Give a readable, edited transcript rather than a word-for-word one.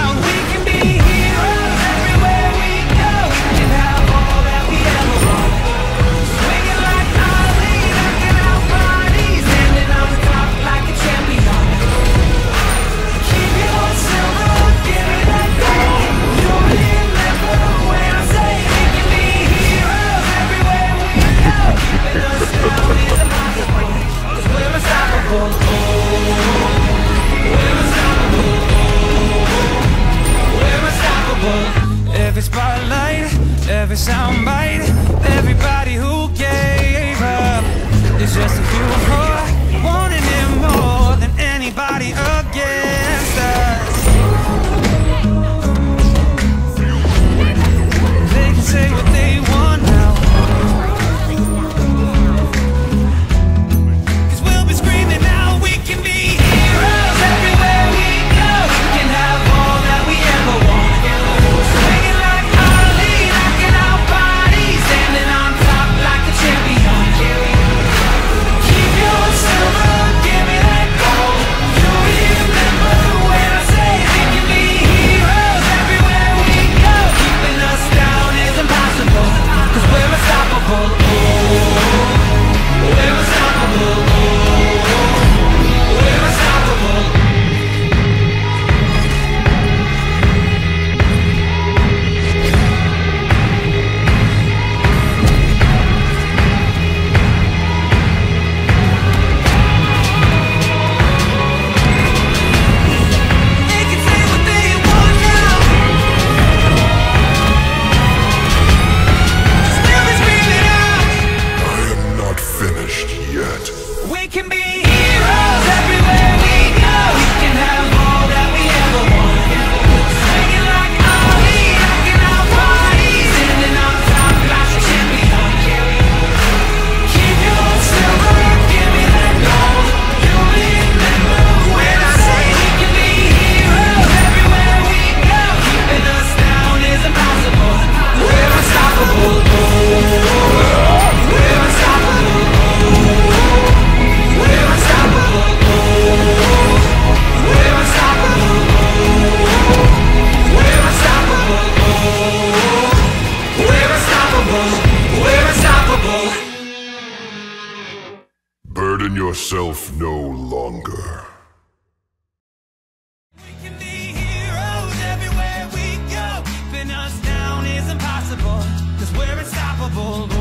out. We can be heroes everywhere we go. We can have all that we ever want. Swinging like Ali, knocking out bodies, standing on top like a champion. Keep your silver, give me that gold. You'll remember when I say we can be heroes everywhere we go. Keeping us down is impossible, 'cause we're unstoppable. We're unstoppable. We're unstoppable. Every spotlight, every soundbite, everybody who gave up is just a few more, wanting it more than anybody against us. They can say what they want now, 'cause we'll be screaming out. We can be heroes everywhere we go. We can have all that we ever want. Swinging like Ali, knocking out bodies, standing on top like a champion. Keep your silver, give me that gold. You'll remember when I say we can be heroes everywhere we go. Keeping us down is impossible, 'cause we're unstoppable. We're unstoppable. We're unstoppable. They can say what they want now, 'cause we'll be screaming out. I am not finished yet. We can be heroes everywhere we go. We can have all that we ever want. Swinging like Ali, knocking out bodies, standing on top like a champion. Keep your silver, give me that gold. You'll remember when I say we can be heroes everywhere we go. Keeping us down is impossible. We're unstoppable. We're unstoppable. We're unstoppable. We're unstoppable. We're unstoppable. We're unstoppable. We're unstoppable. Burden yourself no longer. We can be heroes everywhere we go. Keeping us down is impossible, 'cause we're unstoppable.